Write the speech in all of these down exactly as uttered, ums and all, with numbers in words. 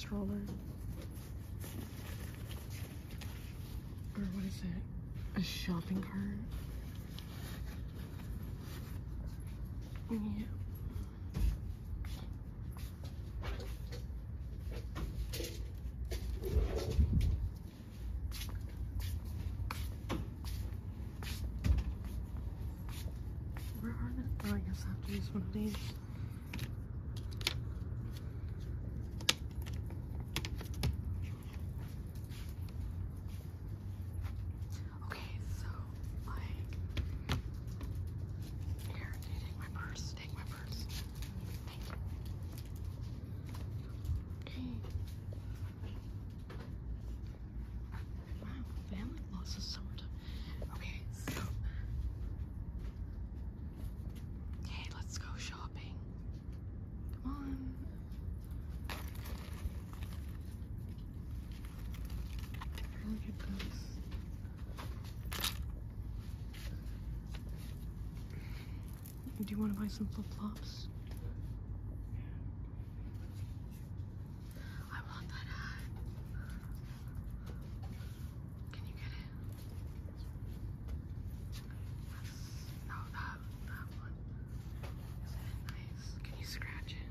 stroller. Or what is it? A shopping cart. Yeah. Where are the? Oh, I guess I have to use one of these. Do you want to buy some flip-flops? I want that hat. Can you get it? That's, no, that, that one. Isn't it nice? Can you scratch it?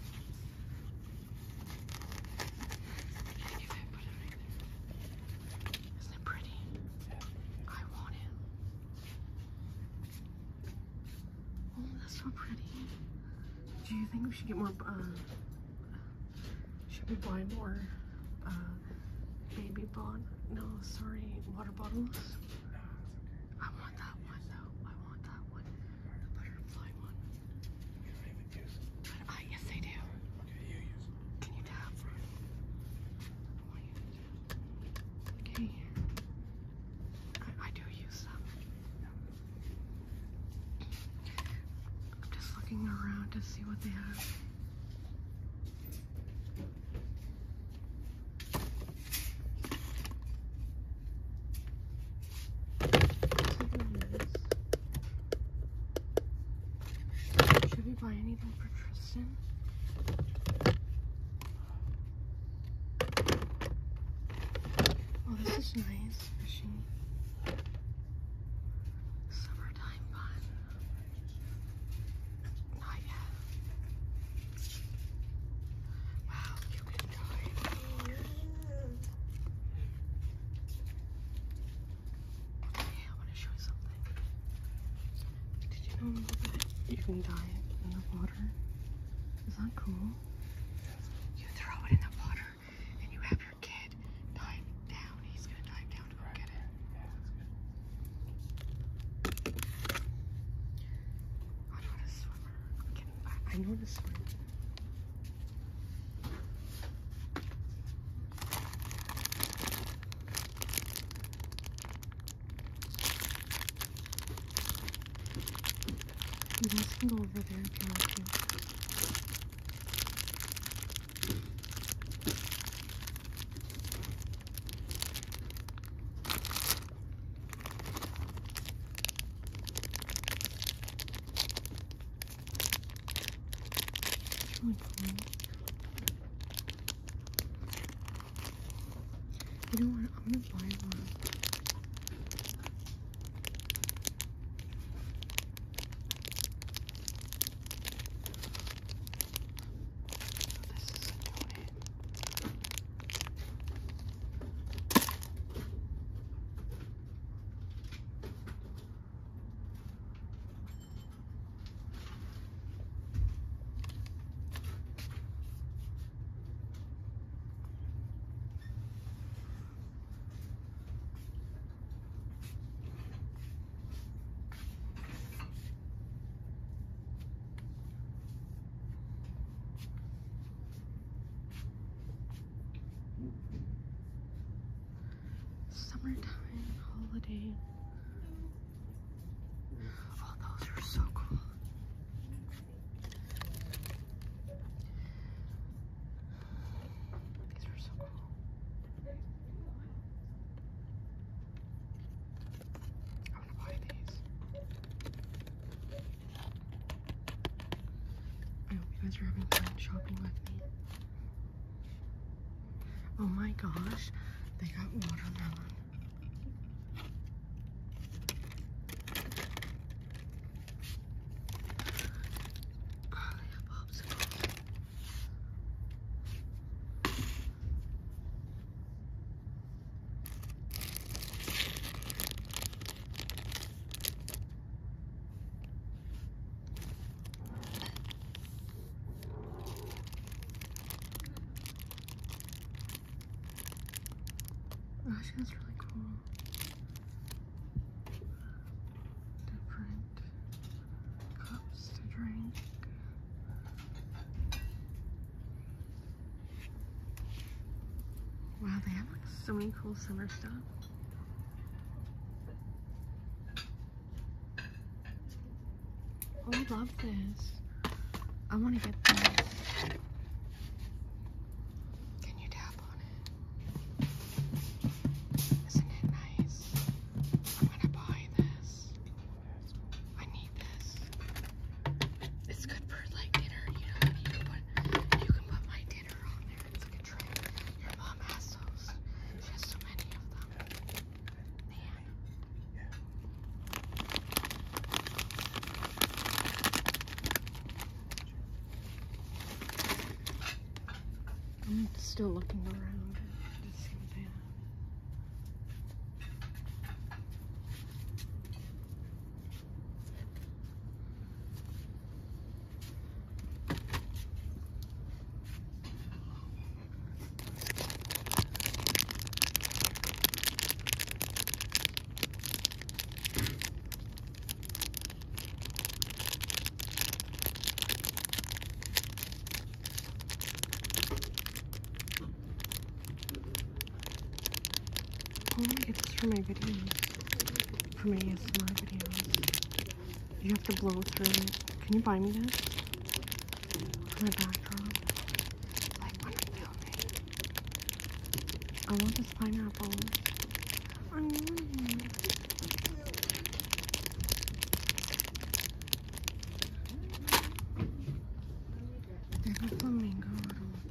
Take it, put it right there. Isn't it pretty? I want it. Oh, that's so pretty. Do you think we should get more, uh, should we buy more, uh, baby bot, no, sorry, water bottles? I want that one though, I want that one, the butterfly one. You don't even use it. But I, yes I do. Okay, you use it. Can you tap? I want you to tap. Okay. I, I do use them. I'm just looking around to see what they have. Should we buy anything for Tristan? Oh, this is nice. Fishing. Summertime fun. Not yet. Wow, you can dive. Okay, I want to show you something. Did you know that you can dive in the water? Is that cool? You throw it in the water and you have your kid dive down. He's gonna dive down to go get it. I'm not a swimmer. I'm kidding. I, I know how to swim. You guys can go over there if you want to. It's really cool. You know what? I'm gonna buy one. Summertime holiday. Oh, those are so cool. These are so cool. I'm gonna buy these. I hope you guys are having fun shopping with me. Oh my gosh, they got watermelon. Oh, they have popsicles. Actually, that's really cool. Different cups to drink. Wow, they have like so many cool summer stuff. Oh, I love this. I want to get this. Can you tap on it? Isn't it nice? I'm gonna buy this. I need this. It's good for like dinner, you know, you can put you can put my dinner on there. It's like a tray. Your mom has those. She has so many of them. Man. I'm still looking around to see what they have. I want to get this for my videos, for my A S M R videos. You have to blow through it. Can you buy me this? For my backdrop? Like when I'm filming. I want this pineapple. I want it. They have a flamingo. I don't want that.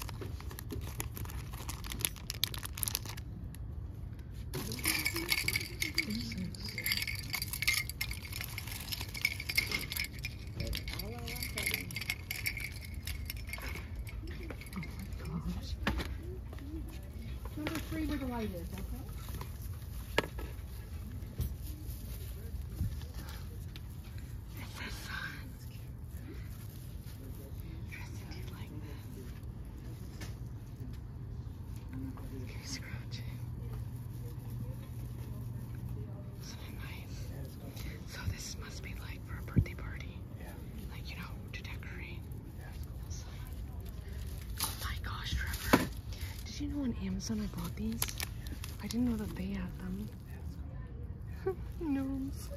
Number three where the light is, okay? It's the sun. Tristan, do you like this? Can you scratch it? Isn't it nice? So this must be like for a birthday party. Yeah. Like, you know, to decorate. Oh my gosh, Trevor. Did you know on Amazon I bought these? I didn't know that they had them. Gnomes.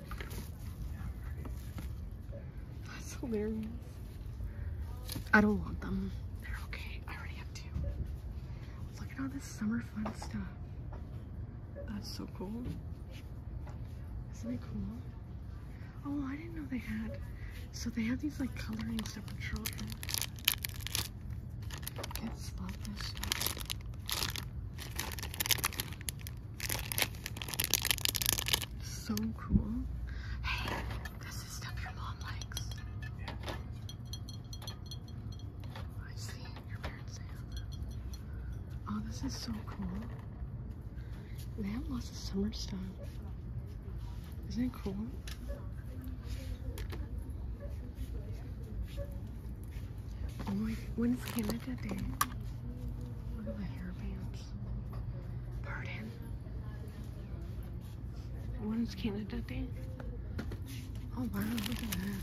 That's hilarious. I don't want them. They're okay. I already have two. Look at all this summer fun stuff. That's so cool. Isn't it cool? Oh, I didn't know they had. So they have these like coloring stuff for children. Kids love this stuff. So cool. Hey, this is stuff your mom likes. I see your parents have this. Oh, this is so cool. They have lots of summer stuff. Isn't it cool? Oh my, when's Canada Day? Look at the hairbands. Pardon? When's Canada Day? Oh wow, look at that.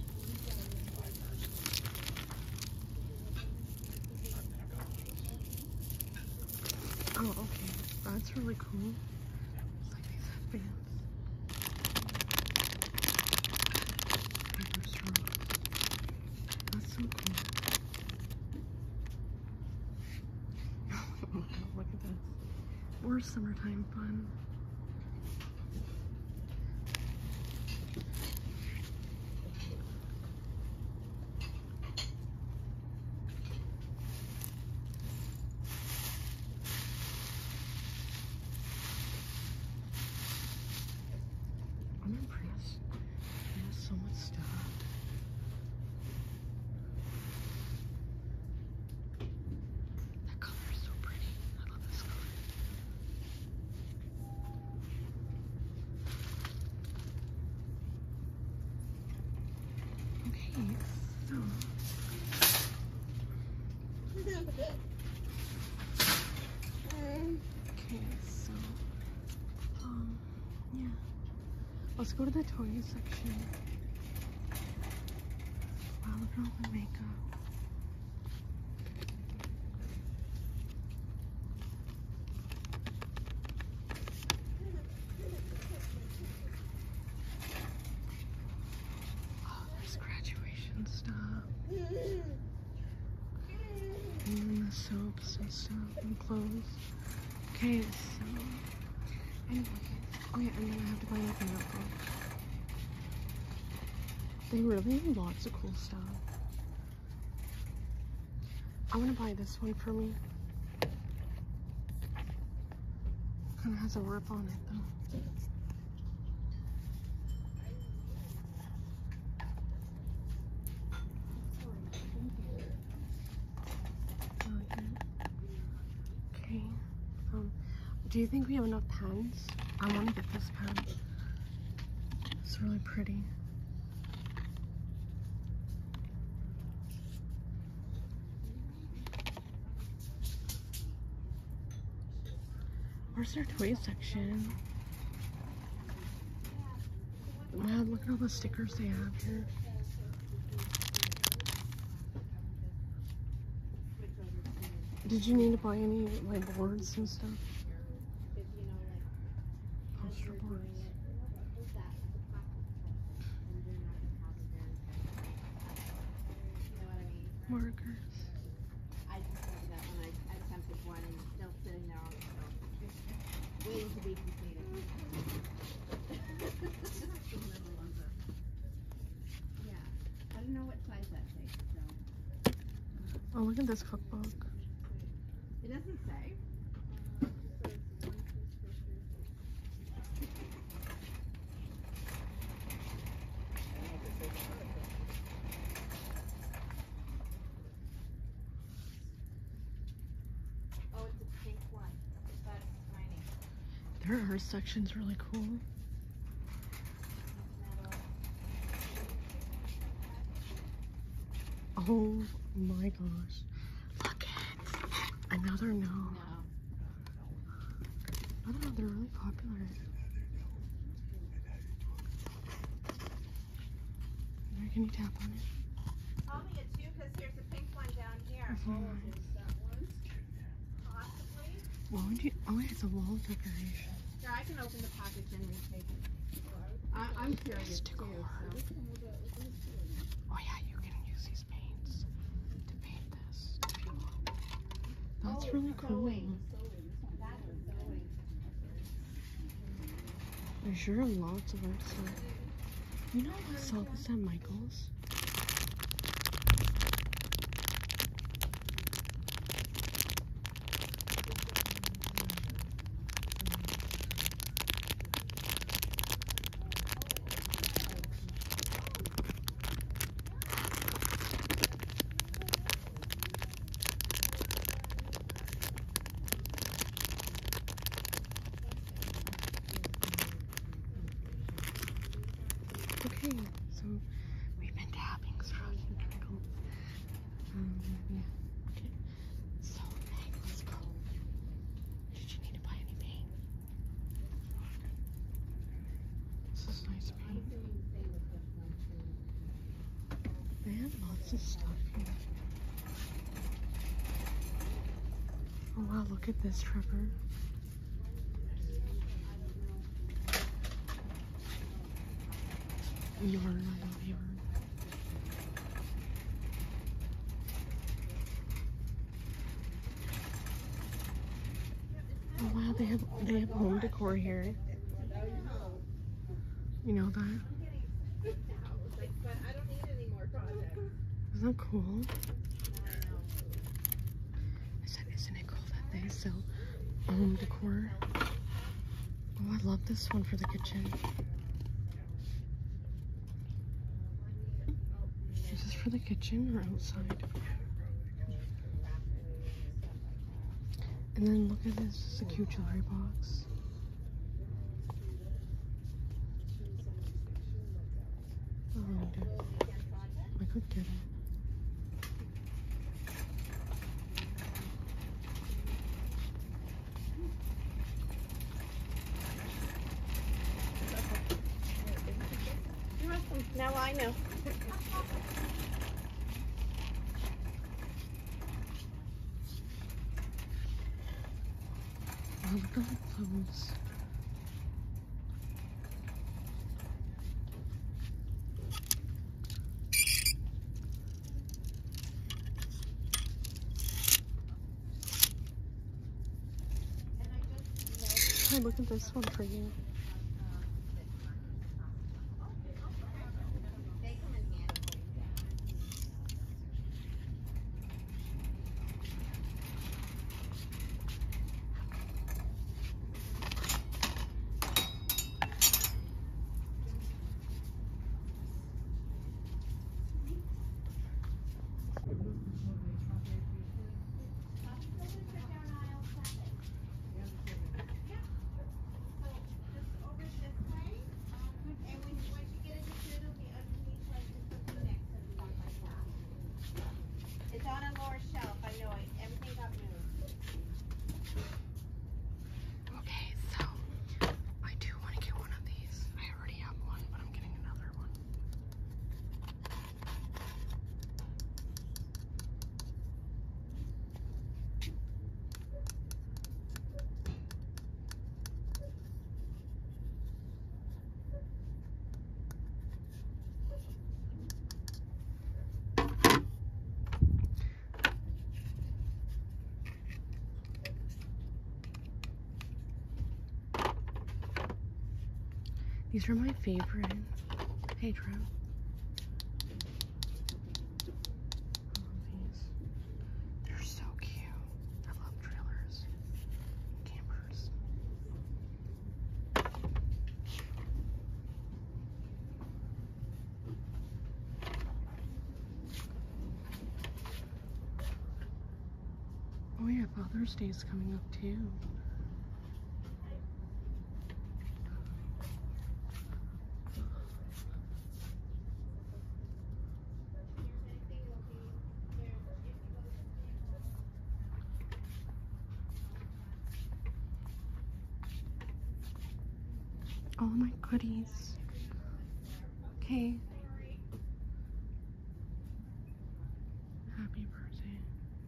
Oh, okay. That's really cool. It's like these headbands. Paper straws. That's so cool. Look at this. More summertime fun. so okay, so um yeah. Let's go to the toy section. Wow, look at all the makeup. Oh, there's graduation stuff. And then the soaps and stuff and clothes. Okay, so anyways. Oh yeah, and then I have to buy like a notebook. They really have lots of cool stuff. I want to buy this one for me. Kind of has a rip on it though. Okay. Um, do you think we have enough pens? I want to get this pen. It's really pretty. Where's their toy section? Wow, look at all the stickers they have here. Did you need to buy any like boards and stuff? Poster boards. Markers. I just started that one. I, I attempted one and it's still sitting there on the shelf, waiting to be completed. Yeah, I don't know what size that takes, so. Oh, look at this cookbook. It doesn't say. Oh, it's a pink one. That's tiny. Their art section's really cool. Oh my gosh. Look it. Another no. No. I don't know, they're really popular. Where can you tap on it? I'll be it too, because there's a pink one down here. That's Oh, nice. there's that one. Possibly. What would you, oh it's a wall decoration. Here, I can open the package and retake it. I, I'm curious too. Decor. So. Oh yeah, you can use these paints to paint this if you want. That's really cool. There's sure lots of art stuff. You know I saw this at Michael's? Okay, so we've been tapping straws and trickles. Um, yeah. Okay. So, hey, let's go. Did you need to buy any paint? This is nice paint. They have lots of stuff here. Oh wow, look at this, Trevor. Yarn, I love yarn. Oh wow, they have they have home decor here. You know that? But I don't need any more projects. Isn't that cool? I said, isn't it cool that they sell home decor? Oh, I love this one for the kitchen. Is this for the kitchen or outside? And then look at this, this is a cute jewelry box. Oh, my could get it. You're welcome. Now I know. Oh, look at the clothes. Hey, look at this one for you. They come in handy. It's on a lower shelf, I know it. Everything got moved. Okay, so I do want to get one of these. I already have one, but I'm getting another one. These are my favorite. Hey, Trev. I love these. They're so cute. I love trailers. Campers. Oh yeah, Father's Day is coming up too. All my goodies. Okay. Happy birthday.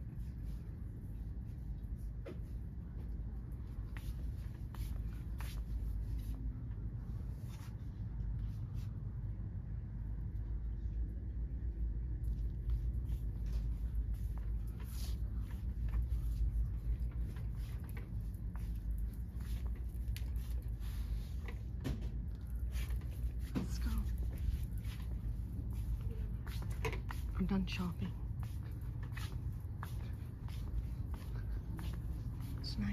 Let's go. I'm done shopping. It's nice.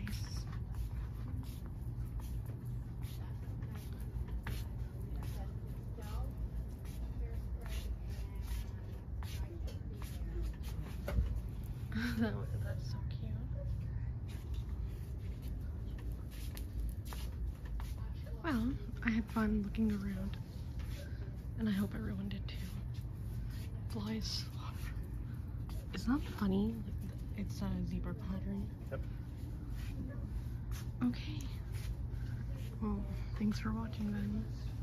that, that's so cute. Well, I had fun looking around, and I hope everyone did too. Flies. Isn't that funny? It's a zebra pattern. Yep. Okay. Well, thanks for watching then.